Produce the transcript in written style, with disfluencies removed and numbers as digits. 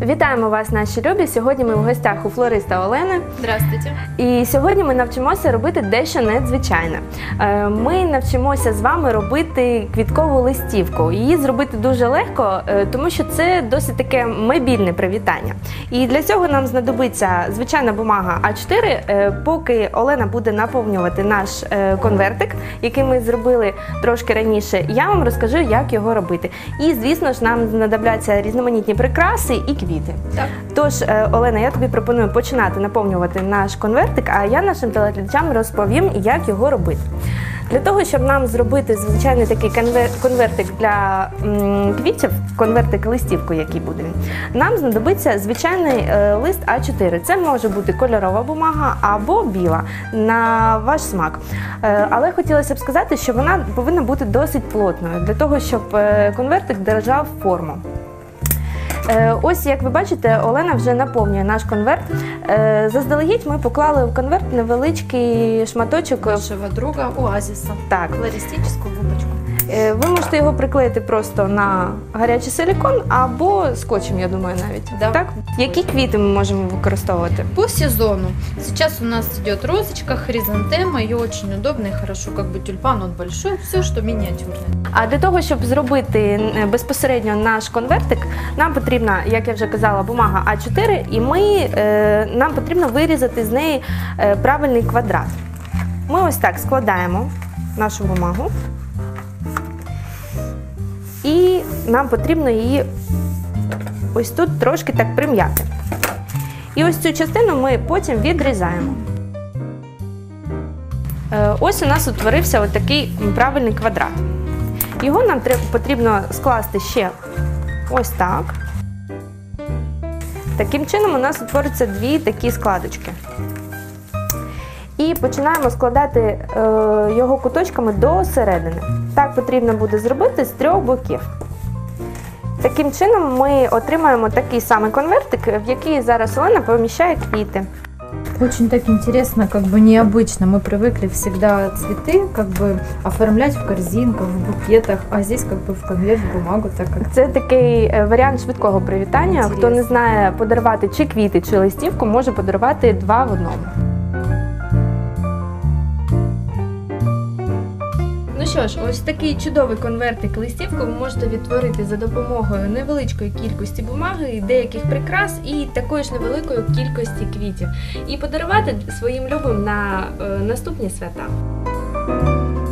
Вітаємо вас, наші любі! Сьогодні ми в гостях у флориста Олени. Здравствуйте! І сьогодні ми навчимося робити дещо надзвичайне. Ми навчимося з вами робити квіткову листівку. Її зробити дуже легко, тому що це досить таке мобільне привітання. І для цього нам знадобиться звичайна бумага А4, поки Олена буде наповнювати наш конвертик, який ми зробили трошки раніше, я вам розкажу, як його робити. І, звісно ж, нам знадобляться різноманітні прикраси і квіти. Так. Тож, Олена, я тобі пропоную починати наповнювати наш конвертик, а я нашим телеглядачам розповім, як його робити. Для того, щоб нам зробити звичайний такий конвертик для квітів, конвертик-листівку, який буде він, нам знадобиться звичайний лист А4. Це може бути кольорова бумага або біла, на ваш смак. Але хотілося б сказати, що вона повинна бути досить плотною, для того, щоб конвертик держав форму. Ось, як ви бачите, Олена вже наповнює наш конверт. Заздалегідь ми поклали в конверт невеличкий шматочок Нашого друга Оазіса. Так. Флористичну губочку. Ви можете його приклеїти просто на гарячий силікон або скотчем, я думаю, навіть. Да. Так? Які квіти ми можемо використовувати? По сезону. Сейчас у нас идет розочка, хризантема. Ее очень удобно и хорошо, как бы тюльпан, он большой, все, что миниатюрное. А для того, щоб зробити безпосередньо наш конвертик, нам потрібна, як я вже казала, бумага А4, і нам потрібно вирізати з неї правильний квадрат. Ми ось так складаємо нашу бумагу. І нам потрібно її ось тут трошки так прим'яти. І ось цю частину ми потім відрізаємо. Ось у нас утворився ось такий правильний квадрат. Його нам потрібно скласти ще ось так. Таким чином у нас утворюються дві такі складочки. І починаємо складати його куточками до середини. Так потрібно буде зробити з трьох боків. Таким чином ми отримаємо такий самий конвертик, в який зараз Олена поміщає квіти. Очень так интересно, как бы необычно. Мы привыкли всегда цветы как бы оформлять в корзинках, в букетах, а здесь как бы в конверт, в бумагу, так как... Це такий варіант швидкого привітання. Хто не знає подарувати чи квіти, чи листівку, може подарувати два в одному. Ну що ж, ось такий чудовий конвертик-листівку ви можете відтворити за допомогою невеличкої кількості бумаги, деяких прикрас і такої ж невеликої кількості квітів. І подарувати своїм любим на наступні свята.